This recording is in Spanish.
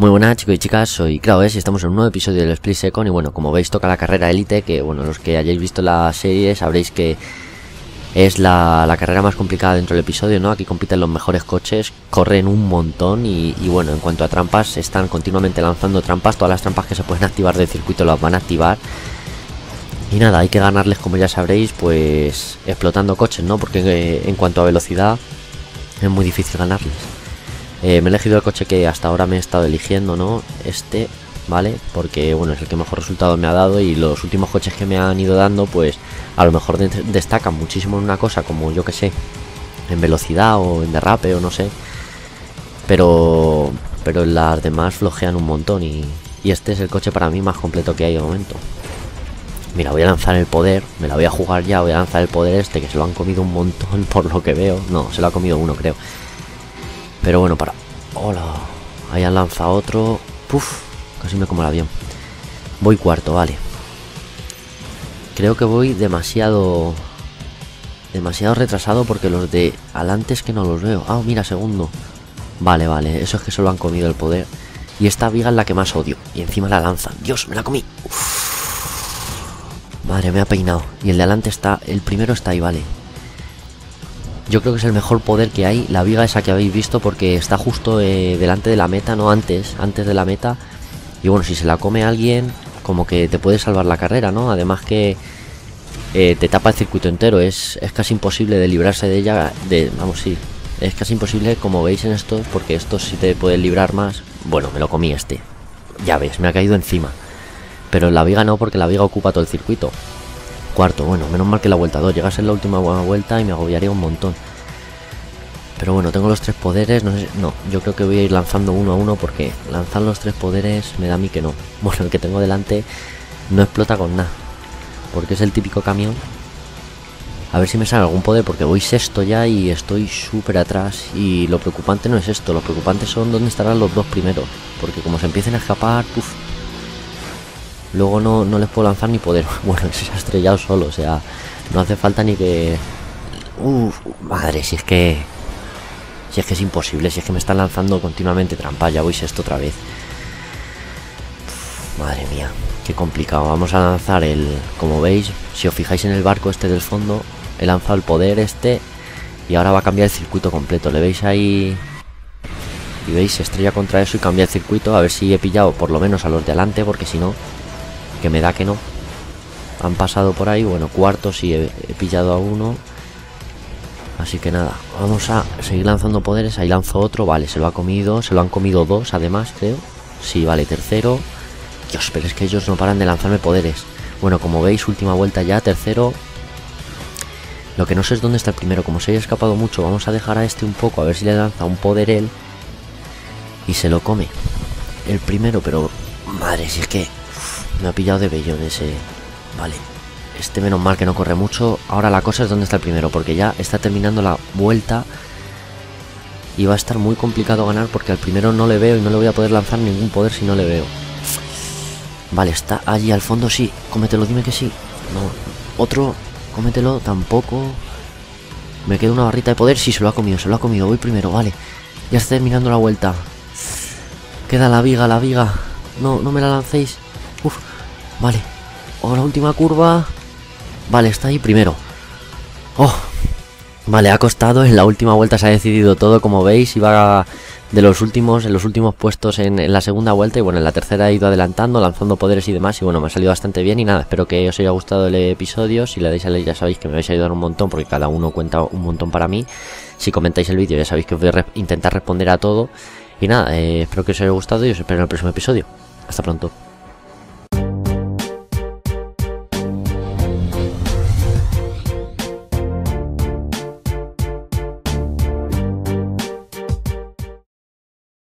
Muy buenas chicos y chicas, soy Kraus y estamos en un nuevo episodio del Split Second. Y bueno, como veis toca la carrera élite, que bueno, los que hayáis visto la serie sabréis que es la carrera más complicada dentro del episodio, ¿no? Aquí compiten los mejores coches, corren un montón y bueno, en cuanto a trampas, están continuamente lanzando trampas. Todas las trampas que se pueden activar del circuito las van a activar. Y nada, hay que ganarles, como ya sabréis, pues explotando coches, ¿no? Porque en cuanto a velocidad es muy difícil ganarles. Me he elegido el coche que hasta ahora me he estado eligiendo, ¿no? Este, ¿vale? Porque, bueno, es el que mejor resultado me ha dado. Y los últimos coches que me han ido dando, pues a lo mejor destacan muchísimo en una cosa, como yo que sé, en velocidad o en derrape o no sé. Pero en las demás flojean un montón y este es el coche para mí más completo que hay de momento. Mira, voy a lanzar el poder, me la voy a jugar ya, voy a lanzar el poder este, que se lo han comido un montón por lo que veo. No, se lo ha comido uno, creo. Pero bueno, para... ¡Hola! Ahí han lanzado otro. ¡Puf! Casi me como el avión. Voy cuarto, vale. Creo que voy demasiado retrasado porque los de adelante es que no los veo. Ah, mira, segundo. Vale, vale, eso es que solo han comido el poder. Y esta viga es la que más odio. Y encima la lanzan. ¡Dios, me la comí! Uf. Madre, me ha peinado. Y el de adelante está... El primero está ahí, vale. Yo creo que es el mejor poder que hay, la viga esa que habéis visto, porque está justo delante de la meta, no antes de la meta. Y bueno, si se la come alguien, como que te puede salvar la carrera, ¿no? Además que te tapa el circuito entero, es casi imposible de librarse de ella, vamos, sí, es casi imposible, como veis en estos, porque estos sí te pueden librar más. Bueno, me lo comí este, ya ves, me ha caído encima. Pero en la viga no, porque la viga ocupa todo el circuito. Cuarto, bueno, menos mal que la vuelta 2. Llegas en la última vuelta y me agobiaría un montón. Pero bueno, tengo los tres poderes. No, yo creo que voy a ir lanzando uno a uno, porque lanzar los tres poderes me da a mí que no. Bueno, el que tengo delante no explota con nada, porque es el típico camión. A ver si me sale algún poder, porque voy sexto ya y estoy súper atrás. Y lo preocupante no es esto, lo preocupante son dónde estarán los dos primeros, porque como se empiecen a escapar, uff. Luego no les puedo lanzar ni poder. Bueno, se ha estrellado solo, o sea, no hace falta ni que... Madre, si es que es imposible, si es que me están lanzando continuamente trampas. Ya voy sexto otra vez. Madre mía, qué complicado. Vamos a lanzar como veis, si os fijáis en el barco este del fondo, he lanzado el poder este y ahora va a cambiar el circuito completo. ¿Le veis ahí? Y veis, se estrella contra eso y cambia el circuito. A ver si he pillado por lo menos a los de adelante, porque si no... Que me da que no. Han pasado por ahí. Bueno, cuarto sí he pillado a uno. Así que nada, vamos a seguir lanzando poderes. Ahí lanzo otro, vale, se lo ha comido. Se lo han comido dos además, creo. Sí, vale, tercero. Dios, pero es que ellos no paran de lanzarme poderes. Bueno, como veis, última vuelta ya, tercero. Lo que no sé es dónde está el primero. Como se haya escapado mucho, vamos a dejar a este un poco, a ver si le lanza un poder él y se lo come el primero. Pero madre, si es que me ha pillado de bellón ese. Vale, este menos mal que no corre mucho. Ahora la cosa es dónde está el primero, porque ya está terminando la vuelta y va a estar muy complicado ganar, porque al primero no le veo y no le voy a poder lanzar ningún poder si no le veo. Vale, está allí al fondo, sí. Cómetelo, dime que sí. No, otro, cómetelo, tampoco. Me queda una barrita de poder, sí, se lo ha comido, voy primero, vale. Ya está terminando la vuelta. Queda la viga, No me la lancéis. Uf, vale. Oh, la última curva. Vale, está ahí primero. Oh, vale, ha costado. En la última vuelta se ha decidido todo, como veis. Iba en los últimos puestos en la segunda vuelta. Y bueno, en la tercera he ido adelantando, lanzando poderes y demás. Y bueno, me ha salido bastante bien. Y nada, espero que os haya gustado el episodio. Si le dais a like ya sabéis que me vais a ayudar un montón, porque cada uno cuenta un montón para mí. Si comentáis el vídeo ya sabéis que os voy a intentar responder a todo. Y nada, espero que os haya gustado y os espero en el próximo episodio. Hasta pronto.